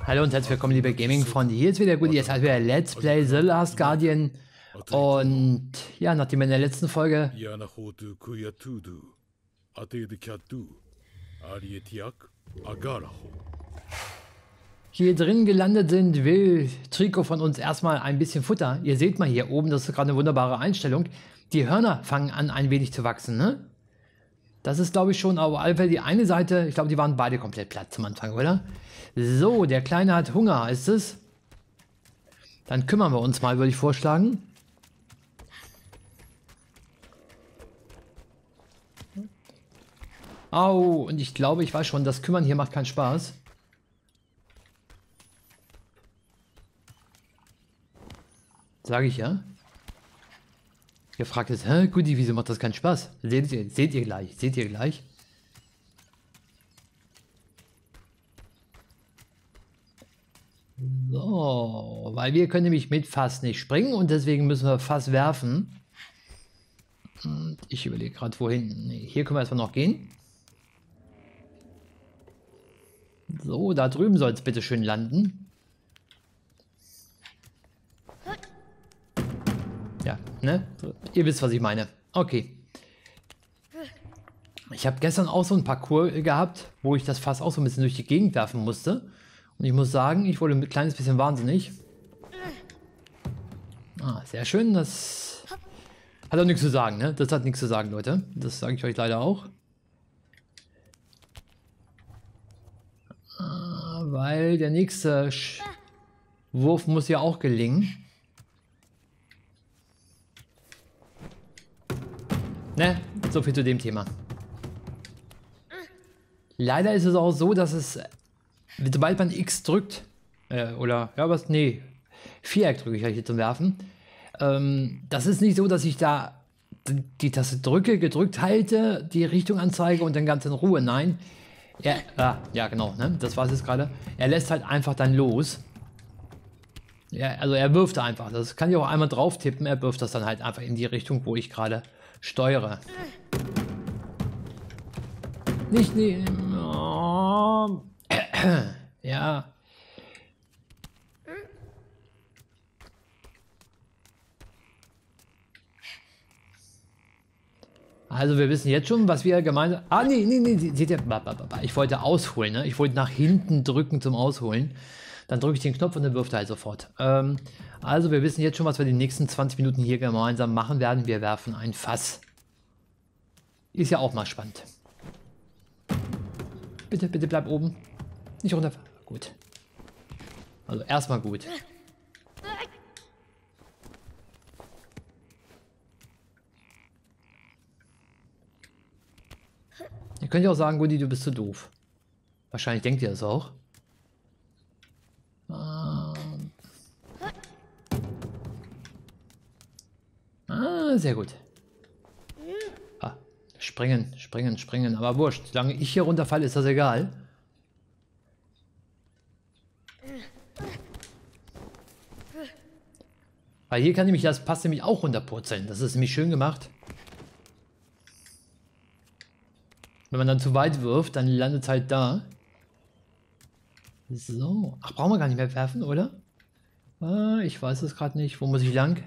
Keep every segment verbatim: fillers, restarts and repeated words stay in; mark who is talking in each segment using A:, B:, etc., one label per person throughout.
A: Hallo und herzlich willkommen, liebe Gaming-Freunde. Hier ist wieder gut, jetzt halt wieder Let's Play The Last Guardian. Und ja, nachdem wir in der letzten Folge hier drin gelandet sind, will Trico von uns erstmal ein bisschen Futter. Ihr seht mal hier oben, das ist gerade eine wunderbare Einstellung. Die Hörner fangen an, ein wenig zu wachsen, ne? Das ist, glaube ich, schon auf alle Fälle die eine Seite. Ich glaube, die waren beide komplett platt zum Anfang, oder? So, der Kleine hat Hunger, ist es? Dann kümmern wir uns mal, würde ich vorschlagen. Au, und ich glaube, ich weiß schon, das Kümmern hier macht keinen Spaß. Sage ich ja. Ihr fragt jetzt, hä, Guti, wieso macht das keinen Spaß? Seht ihr, seht ihr gleich, seht ihr gleich. So, weil wir können nämlich mit Fass nicht springen und deswegen müssen wir Fass werfen. Und ich überlege gerade, wohin. Nee, hier können wir erstmal noch gehen. So, da drüben soll es bitte schön landen. Ja, ne? Ihr wisst, was ich meine. Okay. Ich habe gestern auch so ein Parcours gehabt, wo ich das Fass auch so ein bisschen durch die Gegend werfen musste. Und ich muss sagen, ich wurde ein kleines bisschen wahnsinnig. Ah, sehr schön. Das hat auch nichts zu sagen, ne? Das hat nichts zu sagen, Leute. Das sage ich euch leider auch. Ah, weil der nächste Sch Wurf muss ja auch gelingen. Ne? So viel zu dem Thema. Leider ist es auch so, dass es, sobald man X drückt, äh, oder, ja, was, nee, Viereck drücke ich hier zum Werfen, ähm, das ist nicht so, dass ich da die Taste drücke, gedrückt halte, die Richtung anzeige und dann ganz in Ruhe, nein. Er, ah, ja, genau, ne, das war es jetzt gerade. Er lässt halt einfach dann los. Ja, also er wirft einfach, das kann ich auch einmal drauf tippen, er wirft das dann halt einfach in die Richtung, wo ich gerade steuere. Nicht, nee, oh. Ja. Also wir wissen jetzt schon, was wir gemeinsam... Ah, nee, nee, nee, seht ihr... Ich wollte ausholen, ne? Ich wollte nach hinten drücken zum Ausholen. Dann drücke ich den Knopf und dann wirft er halt sofort. Ähm, also wir wissen jetzt schon, was wir die nächsten zwanzig Minuten hier gemeinsam machen werden. Wir werfen ein Fass. Ist ja auch mal spannend. Bitte, bitte bleib oben. Nicht runter. Gut. Also erstmal gut. Ihr könnt ja auch sagen, Guti, du bist zu doof. Wahrscheinlich denkt ihr das auch. Ähm. Ah, sehr gut. Ah, springen, springen, springen. Aber wurscht, solange ich hier runterfalle, ist das egal. Weil hier kann nämlich das passt nämlich auch runterpurzeln. Das ist nämlich schön gemacht. Wenn man dann zu weit wirft, dann landet es halt da. So. Ach, brauchen wir gar nicht mehr werfen, oder? Ah, ich weiß es gerade nicht. Wo muss ich lang?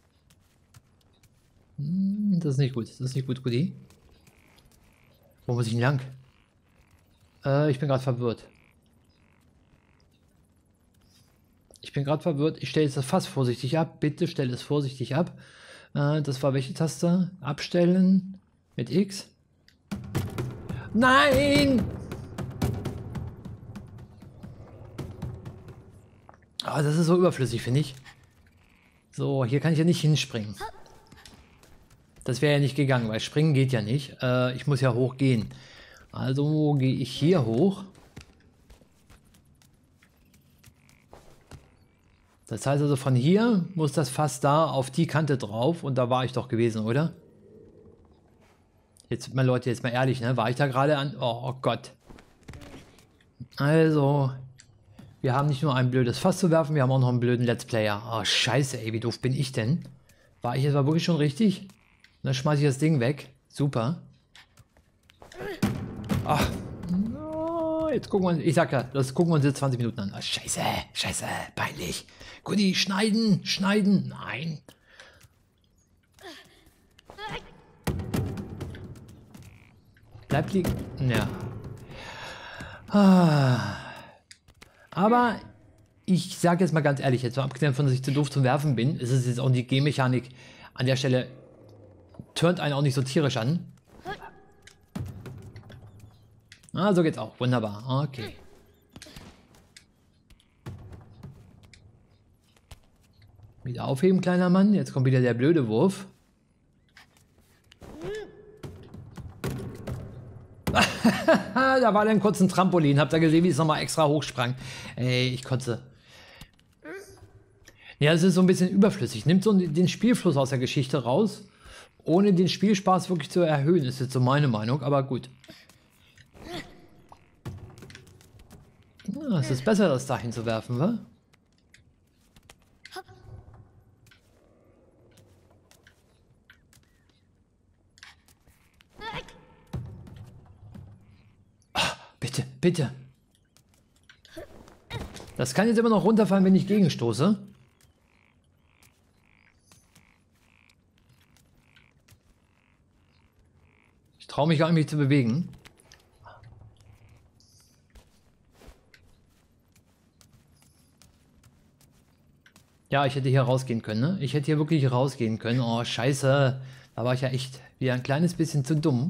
A: Hm, das ist nicht gut. Das ist nicht gut, Guti. Wo muss ich denn lang? Äh, ich bin gerade verwirrt. Ich bin gerade verwirrt. Ich stelle jetzt das Fass vorsichtig ab. Bitte stell es vorsichtig ab. Äh, das war welche Taste? Abstellen. Mit X. Nein! Oh, das ist so überflüssig, finde ich. So, hier kann ich ja nicht hinspringen. Das wäre ja nicht gegangen, weil springen geht ja nicht. Äh, ich muss ja hochgehen. Also gehe ich hier hoch. Das heißt also, von hier muss das Fass da auf die Kante drauf. Und da war ich doch gewesen, oder? Jetzt mal Leute, jetzt mal ehrlich, ne? War ich da gerade an... Oh Gott. Also... Wir haben nicht nur ein blödes Fass zu werfen, wir haben auch noch einen blöden Let's Player. Oh, scheiße, ey, wie doof bin ich denn? War ich jetzt mal wirklich schon richtig? Dann schmeiße ich das Ding weg. Super. Ach. Oh, Jetzt gucken wir, ich sag ja, das gucken wir uns jetzt zwanzig Minuten an. Ah, scheiße, scheiße, peinlich. Guti, schneiden, schneiden, nein. Bleibt liegen. Ja. Ah. Aber ich sage jetzt mal ganz ehrlich, jetzt mal abgesehen von, dass ich zu doof zum Werfen bin, ist es jetzt auch die G-Mechanik an der Stelle, turnt einen auch nicht so tierisch an. Ah, so geht's auch. Wunderbar. Okay. Wieder aufheben, kleiner Mann. Jetzt kommt wieder der blöde Wurf. Da war dann kurz ein Trampolin. Habt ihr gesehen, wie es nochmal extra hochsprang? Ey, ich kotze. Ja, es ist so ein bisschen überflüssig. Nimmt so den Spielfluss aus der Geschichte raus, ohne den Spielspaß wirklich zu erhöhen, ist jetzt so meine Meinung, aber gut. Ja, es ist besser, das dahin zu werfen, wa? Bitte, bitte. Das kann jetzt immer noch runterfallen, wenn ich gegenstoße. Ich traue mich gar nicht, mich zu bewegen. Ja, ich hätte hier rausgehen können, ne? Ich hätte hier wirklich rausgehen können. Oh, scheiße. Da war ich ja echt wieder ein kleines bisschen zu dumm.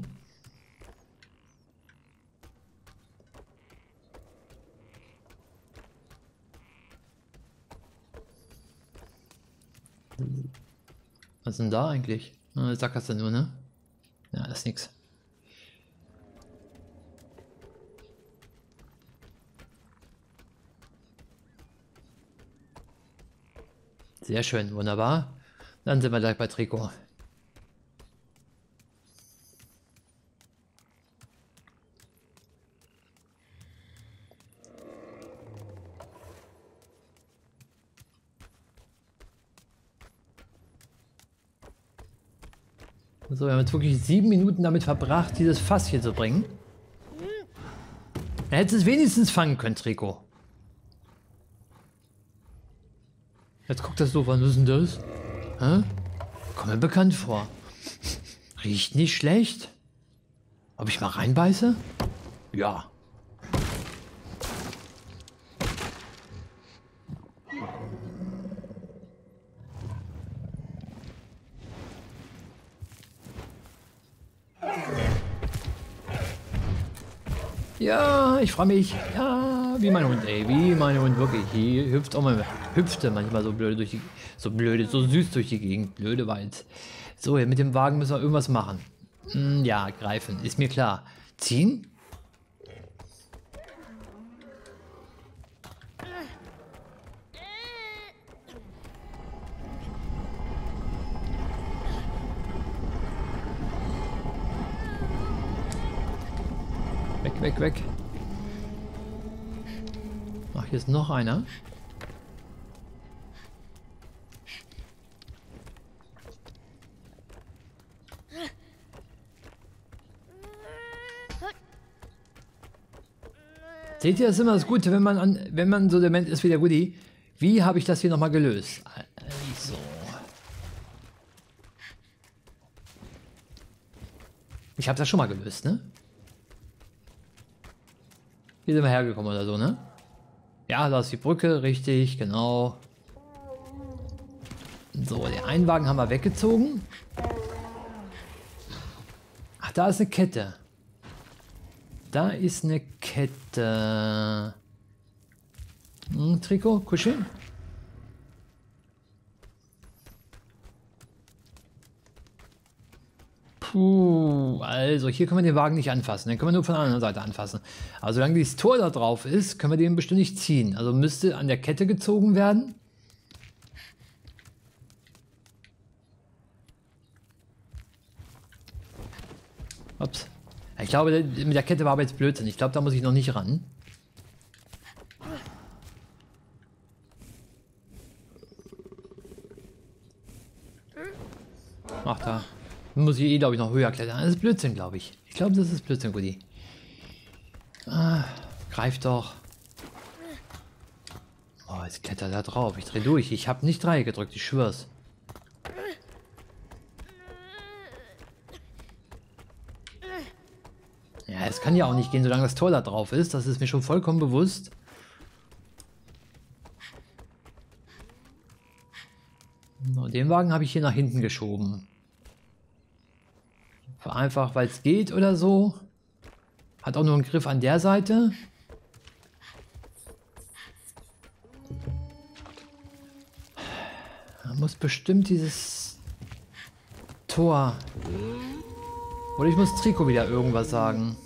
A: Was ist denn da eigentlich? Ah, Sackgasse nur, ne? Ja, das ist nix. Sehr schön, wunderbar. Dann sind wir gleich bei Trikot. So, wir haben jetzt wirklich sieben Minuten damit verbracht, dieses Fass hier zu bringen. Er hätte es wenigstens fangen können, Trikot. Jetzt guckt das doof an, was ist denn das? Hä? Kommt mir bekannt vor. Riecht nicht schlecht. Ob ich mal reinbeiße? Ja. Ja, ich freue mich. Ja, wie mein Hund, ey. Wie mein Hund, wirklich. Hier hüpft auch mal, hüpfte manchmal so blöde durch die, so blöde, so süß durch die Gegend. Blöde war jetzt. So, mit dem Wagen müssen wir irgendwas machen. Hm, ja, greifen, ist mir klar. Ziehen? Weg, weg, weg. Ach, hier ist noch einer. Seht ihr, das ist immer das Gute, wenn man an, wenn man so dement ist wie der Woody. Wie habe ich das hier nochmal gelöst? Also. Ich habe das schon mal gelöst, ne? Hier sind wir hergekommen oder so, ne? Ja, da ist die Brücke, richtig, genau. So, den einen Wagen haben wir weggezogen. Ach, da ist eine Kette. Da ist eine Kette. Hm, Trikot, kuscheln. Puh, also hier können wir den Wagen nicht anfassen, den können wir nur von der anderen Seite anfassen. Aber solange dieses Tor da drauf ist, können wir den bestimmt nicht ziehen. Also müsste an der Kette gezogen werden. Ups. Ich glaube, mit der Kette war aber jetzt Blödsinn. Ich glaube, da muss ich noch nicht ran. Ach, da muss ich eh, glaube ich, noch höher klettern. Das ist Blödsinn, glaube ich. Ich glaube, das ist Blödsinn, Goodie. Ah, Greif doch. Oh, jetzt klettert er drauf. Ich dreh durch. Ich habe nicht drei gedrückt, ich schwör's. Ja, es kann ja auch nicht gehen, solange das Tor da drauf ist. Das ist mir schon vollkommen bewusst. So, den Wagen habe ich hier nach hinten geschoben. Einfach, weil es geht oder so. Hat auch nur einen Griff an der Seite. Da muss bestimmt dieses Tor. Oder ich muss Trico wieder irgendwas sagen.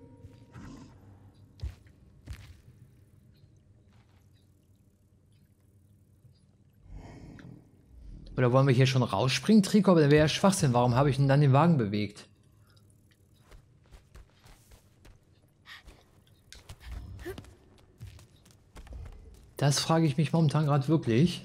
A: Oder wollen wir hier schon rausspringen, Trico? Aber der wäre ja Schwachsinn. Warum habe ich denn dann den Wagen bewegt? Das frage ich mich momentan gerade wirklich.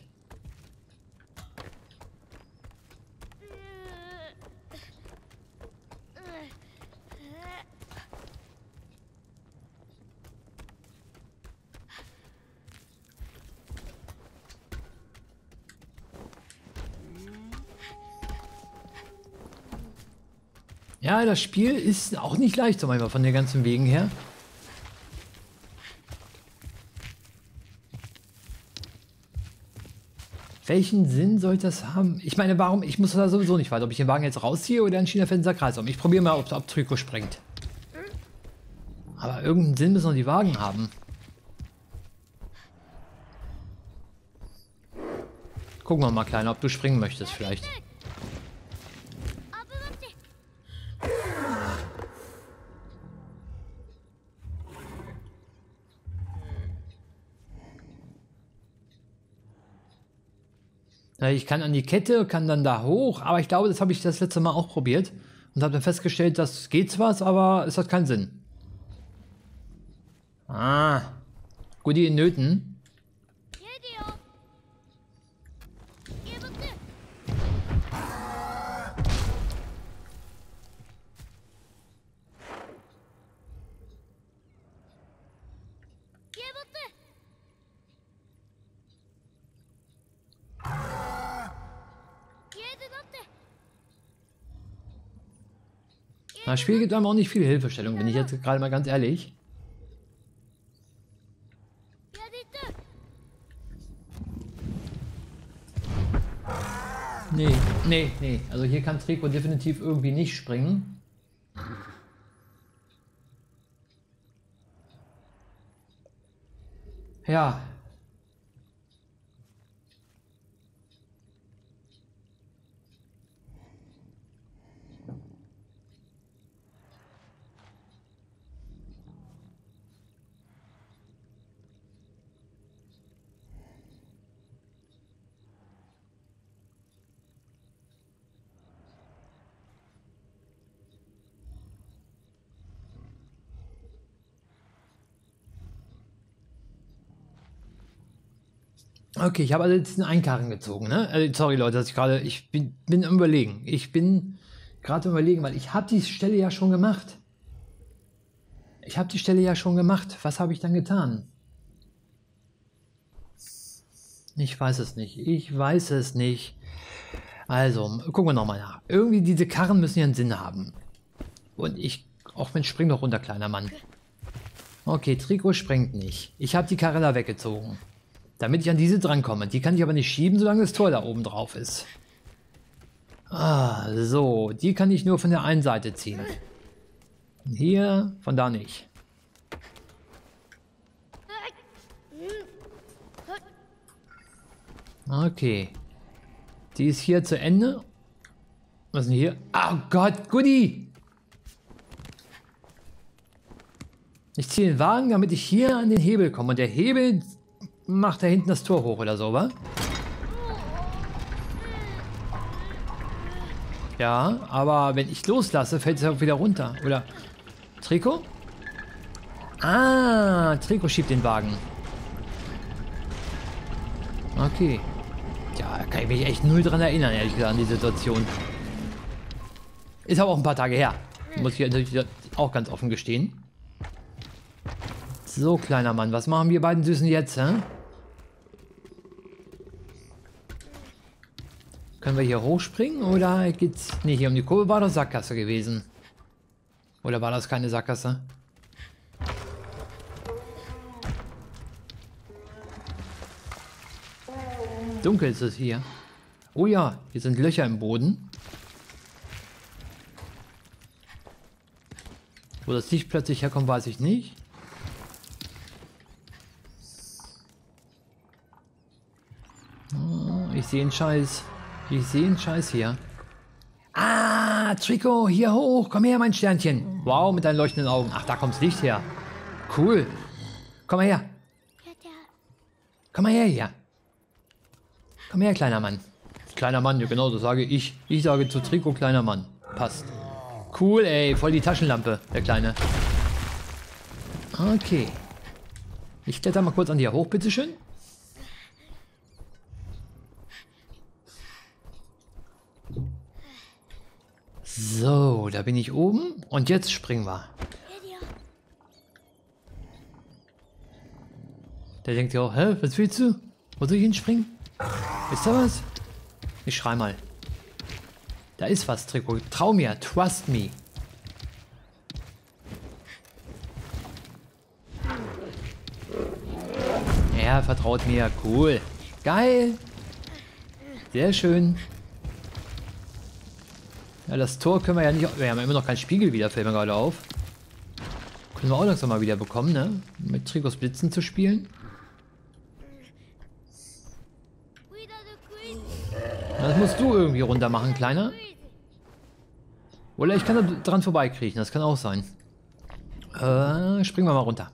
A: Ja, das Spiel ist auch nicht leicht, so manchmal von den ganzen Wegen her. Welchen Sinn soll das haben? Ich meine, warum? Ich muss da sowieso nicht weiter, ob ich den Wagen jetzt rausziehe oder in China-Fenster Kreis. Ich probiere mal, ob, ob Trico springt. Aber irgendeinen Sinn müssen noch die Wagen haben. Gucken wir mal, Kleiner, ob du springen möchtest vielleicht. Ich kann an die Kette, kann dann da hoch, aber ich glaube, das habe ich das letzte Mal auch probiert und habe dann festgestellt, das geht zwar, aber es hat keinen Sinn. Ah, Goodie in Nöten. Das Spiel gibt einem auch nicht viel Hilfestellung, bin ich jetzt gerade mal ganz ehrlich. Nee, nee, nee. Also hier kann Trico definitiv irgendwie nicht springen. Ja. Okay, ich habe also jetzt einen Einkarren gezogen, ne? Äh, sorry Leute, dass ich gerade, ich bin, bin am Überlegen. Ich bin gerade am Überlegen, weil ich habe die Stelle ja schon gemacht. Ich habe die Stelle ja schon gemacht. Was habe ich dann getan? Ich weiß es nicht. Ich weiß es nicht. Also, gucken wir nochmal nach. Irgendwie diese Karren müssen ja einen Sinn haben. Und ich, auch wenn spring doch runter, kleiner Mann. Okay, Trico springt nicht. Ich habe die Karre da weggezogen. Damit ich an diese drankomme. Die kann ich aber nicht schieben, solange das Tor da oben drauf ist. Ah, so. Die kann ich nur von der einen Seite ziehen. Hier, von da nicht. Okay. Die ist hier zu Ende. Was ist denn hier? Oh Gott, Goodie! Ich ziehe den Wagen, damit ich hier an den Hebel komme. Und der Hebel macht da hinten das Tor hoch oder so, wa? Ja, aber wenn ich loslasse, fällt es auch wieder runter. Oder Trico? Ah, Trico schiebt den Wagen. Okay. Ja, da kann ich mich echt null dran erinnern, ehrlich gesagt, an die Situation. Ist aber auch ein paar Tage her. Muss ich natürlich auch ganz offen gestehen. So, kleiner Mann, was machen wir beiden Süßen jetzt, hä? Können wir hier hochspringen oder geht's... Ne, hier um die Kurve war doch Sackgasse gewesen. Oder war das keine Sackgasse? Dunkel ist es hier. Oh ja, hier sind Löcher im Boden. Wo das Licht plötzlich herkommt, weiß ich nicht. Oh, ich sehe einen Scheiß. Ich sehe einen Scheiß hier. Ah, Trico, hier hoch. Komm her, mein Sternchen. Wow, mit deinen leuchtenden Augen. Ach, da kommt das Licht her. Cool. Komm mal her. Komm mal her hier. Komm her, kleiner Mann. Kleiner Mann, ja genau, das sage ich. Ich sage zu Trico, kleiner Mann. Passt. Cool, ey. Voll die Taschenlampe, der Kleine. Okay. Ich kletter mal kurz an dir hoch, bitteschön. So, da bin ich oben. Und jetzt springen wir. Der denkt ja auch, hä, was willst du? Wo soll ich hinspringen? Ist da was? Ich schrei mal. Da ist was, Trico. Trau mir, trust me. Er vertraut mir. Cool. Geil. Sehr schön. Ja, das Tor können wir ja nicht... Wir haben immer noch keinen Spiegel wieder, fällt mir gerade auf. Können wir auch langsam mal wieder bekommen, ne? Mit Tricos Blitzen zu spielen. Das musst du irgendwie runter machen, Kleiner. Oder ich kann da dran vorbeikriechen, das kann auch sein. Äh, springen wir mal runter.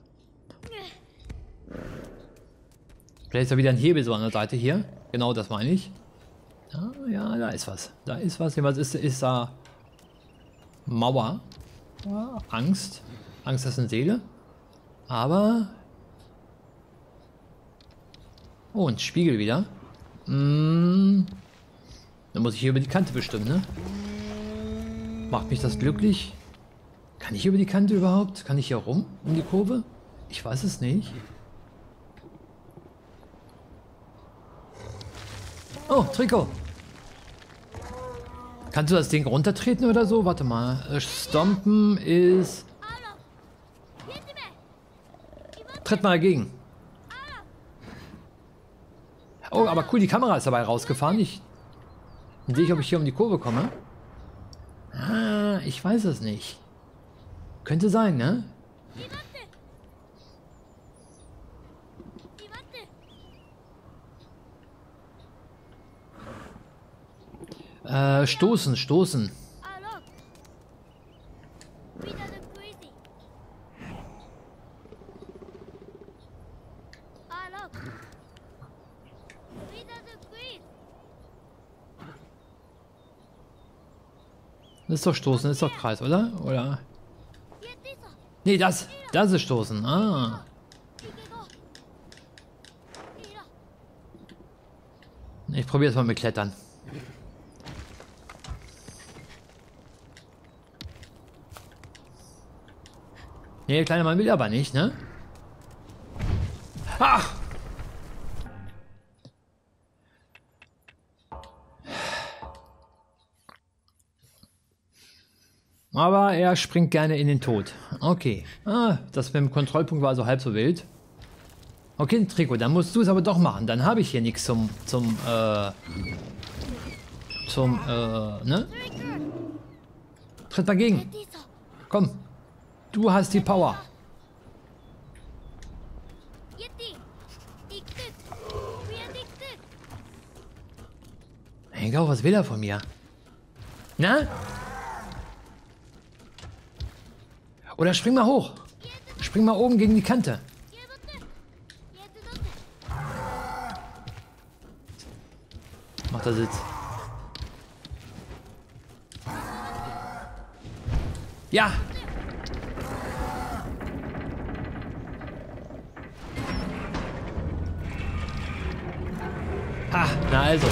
A: Vielleicht ist da wieder ein Hebel so an der Seite hier. Genau, das meine ich. Ja, ja, da ist was. Da ist was. Was ist, ist da? Mauer. Ja, Angst. Angst ist eine Seele. Aber... Oh, ein Spiegel wieder. Hm. Dann muss ich hier über die Kante bestimmen, ne? Macht mich das glücklich? Kann ich über die Kante überhaupt? Kann ich hier rum? Um die Kurve? Ich weiß es nicht. Oh, Trico. Kannst du das Ding runtertreten oder so? Warte mal. Stompen ist... Tritt mal dagegen. Oh, aber cool, die Kamera ist dabei rausgefahren. Ich... Dann sehe ich, ob ich hier um die Kurve komme. Ah, ich weiß es nicht. Könnte sein, ne? Äh, stoßen, stoßen. Das ist doch stoßen, das ist doch Kreis, oder? Oder? Nee, das, das ist stoßen. Ah. Ich probiere es mal mit Klettern. Nee, der kleine Mann will aber nicht, ne? Ach! Aber er springt gerne in den Tod. Okay. Ah, das mit dem Kontrollpunkt war also halb so wild. Okay, Trico, dann musst du es aber doch machen. Dann habe ich hier nichts zum, zum, äh, zum, äh, ne? Tritt dagegen. Komm. Du hast die Power. Hey, Gau, was will er von mir? Na? Oder spring mal hoch. Spring mal oben gegen die Kante. Macht er Sitz. Ja. Ha, na also.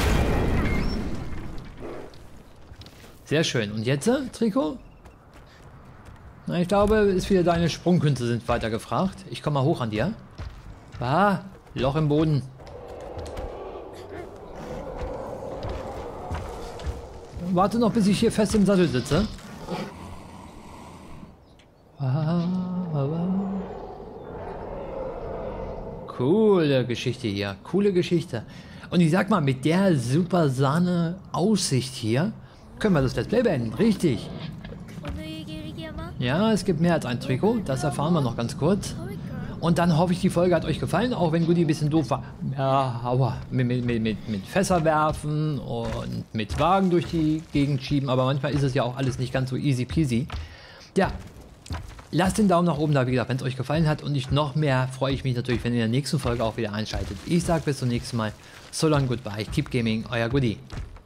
A: Sehr schön. Und jetzt, Trico? Na, ich glaube, ist wieder deine Sprungkünste sind weiter gefragt. Ich komme mal hoch an dir. Ah, Loch im Boden. Warte noch, bis ich hier fest im Sattel sitze. Coole Geschichte hier. Coole Geschichte. Und ich sag mal, mit der super Sahne Aussicht hier können wir das Let's Play beenden. Richtig. Ja, es gibt mehr als ein Trikot. Das erfahren wir noch ganz kurz. Und dann hoffe ich, die Folge hat euch gefallen, auch wenn Goody ein bisschen doof war. Ja, aber mit, mit, mit, mit Fässer werfen und mit Wagen durch die Gegend schieben. Aber manchmal ist es ja auch alles nicht ganz so easy peasy. Ja, lasst den Daumen nach oben da, wie gesagt, wenn es euch gefallen hat. Und ich noch mehr freue ich mich natürlich, wenn ihr in der nächsten Folge auch wieder einschaltet. Ich sage bis zum nächsten Mal. So long, goodbye. Keep gaming, euer Goody.